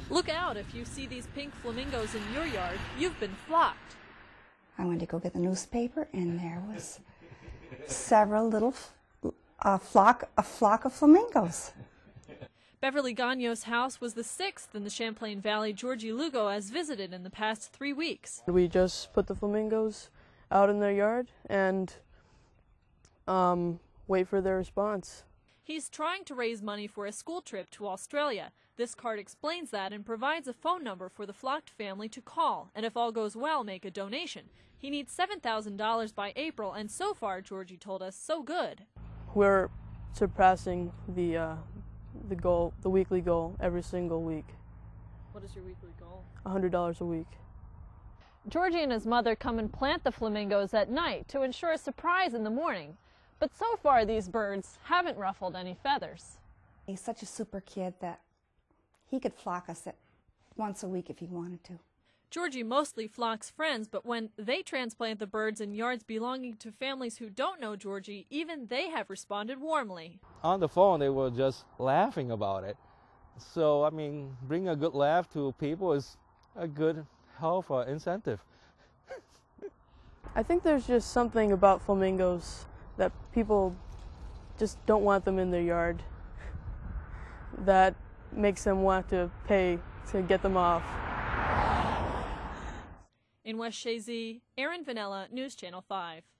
Look out, if you see these pink flamingos in your yard, you've been flocked. I went to go get the newspaper, and there was several little a flock of flamingos. Beverly Gagno's house was the 6th in the Champlain Valley Georgie Lugo has visited in the past 3 weeks. We just put the flamingos out in their yard and wait for their response. He's trying to raise money for a school trip to Australia. This card explains that and provides a phone number for the flocked family to call, and if all goes well, make a donation. He needs $7,000 by April, and so far, Georgie told us, so good. We're surpassing the goal, the weekly goal, every single week. What is your weekly goal? $100 a week. Georgie and his mother come and plant the flamingos at night to ensure a surprise in the morning. But so far, these birds haven't ruffled any feathers. He's such a super kid that he could flock us once a week if he wanted to. Georgie mostly flocks friends, but when they transplant the birds in yards belonging to families who don't know Georgie, even they have responded warmly. On the phone, they were just laughing about it. So, I mean, bring a good laugh to people is a good health incentive. I think there's just something about flamingos that people just don't want them in their yard that makes them want to pay to get them off. In West Chazy, Aaron Vanella, News Channel 5.